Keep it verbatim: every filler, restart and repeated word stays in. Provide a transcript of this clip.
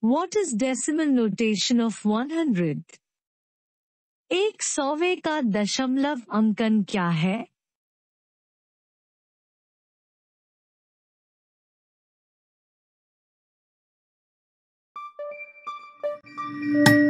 What is decimal notation of one hundredth? एक सौवे का दशमलव अंकन क्या है?